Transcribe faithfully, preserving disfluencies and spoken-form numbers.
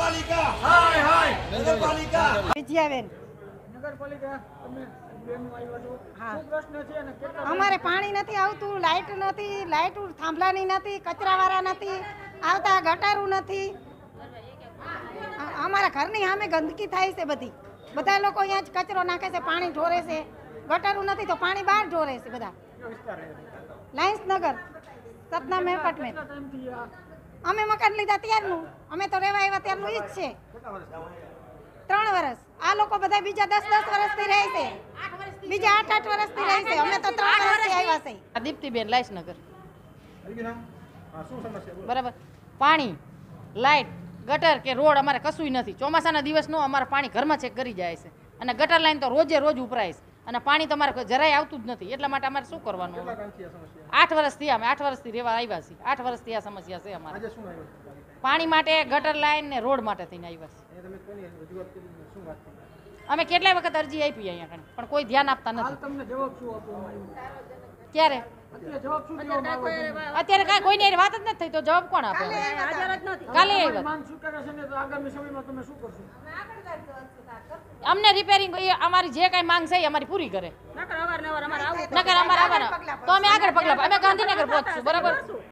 નગરપાલિકા હાય હાય નગરપાલિકા વિજયાબેન નગરપાલિકા તમે બેનું આવ્યા છો શું પ્રશ્ન છે અને કેટલા અમારે પાણી નથી આવતું, લાઇટ નથી, લાઇટ થાંભલાની નથી, કચરાવાળા નથી આવતા, ગટારું નથી. અ- અમારા ઘરની સામે ગંદકી થાય છે બધી. બધા લોકો અહીંયા જ કચરો નાખે છે, પાણી ઢોરે છે. ગટારું નથી તો પાણી બહાર ઢોરે છે બધા. કયો વિસ્તાર છે? લાયન્સ નગર સતનામ એપાર્ટમેન્ટ. કેટલા ટાઈમથી આ અમે મકાન લીધા ત્યારનું, અમે તો રહેવા આવ્યા ત્યારનું ઈ જ છે. ત્રણ વર્ષ. આ લોકો બધા બીજા દસ દસ વર્ષથી રહે છે, બીજા આઠ આઠ વર્ષથી રહે છે. અમે તો ત્રણ વર્ષથી આવ્યા છે. દીપ્તિબેન લાઈસનગર. હરિભીરામ, હા શું સમસ્યા બોલો? બરાબર. પાણી, લાઇટ, ગટર કે રોડ અમારે કશું નથી. ચોમાસાના દિવસનું અમારે પાણી ઘરમાં ચેક કરી જાય છે અને ગટર લાઈન તો રોજે રોજ ઉપરાય છે અને પાણી તમારે જરાય આવતું જ નથી. એટલા માટે અમારે શું કરવાનું? કેટલા ટાઈમથી આ સમસ્યા? આઠ વર્ષથી અમે આઠ વર્ષથી રહેવા આવ્યા છીએ. આઠ વર્ષથી આ સમસ્યા છે અમારે. આજે શું આવ્યું છે પાલિકા? પાણી માટે, ગટર લાઈન ને રોડ માટે થઈને આવ્યા છીએ. અહીંયા તમે કોની રજૂઆત કરી ને શું વાત કરી? અમે કેટલાય વખત અરજી આપી અહીંયા કણે, પણ કોઈ ધ્યાન આપતા હાલ નથી. તમને જવાબ શું આપવામાં આવ્યો? ક્યારે? અત્યારે જવાબ શું દેવામાં આવ્યો? અત્યારે કાંઈ કોઈની હારે વાત જ નથી થઈ તો જવાબ કોણ આપે? કાલે તમારી આવ્યા. માંગ સ્વીકારે છે ને તો આગામી સમયમાં તમે શું કરશો? અમને રિપેરિંગ અમારી જે કાંઈ માંગ છે એ અમારી પૂરી કરે. નકર અમારે આવવાના તો અમે આગળ પગલા અમે ગાંધીનગર પહોંચશું. બરાબર.